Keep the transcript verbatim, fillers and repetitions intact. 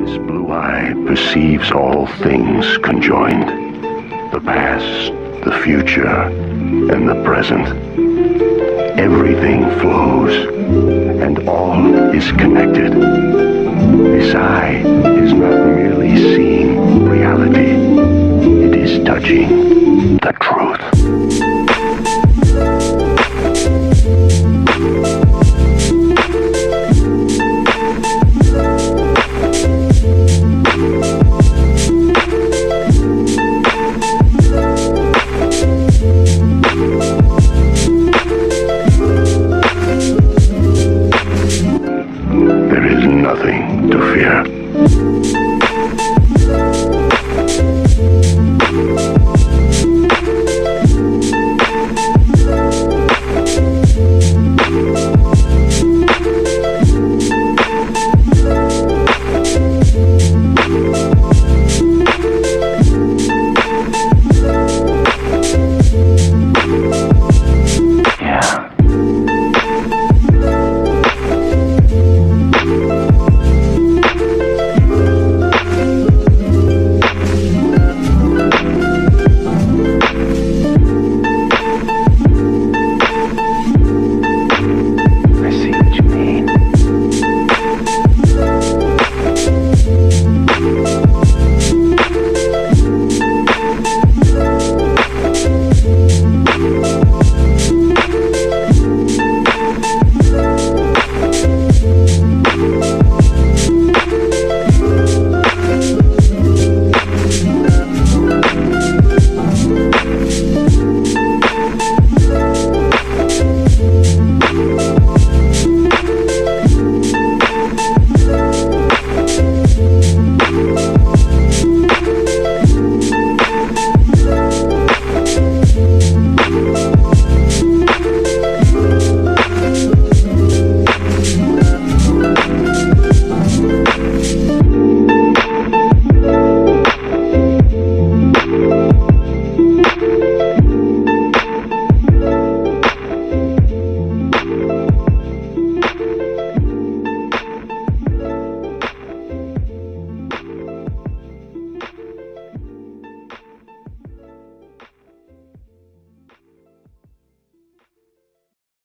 This blue eye perceives all things conjoined, the past, the future, and the present. Everything flows, and all is connected. This eye is not merely seeing reality, it is touching the truth.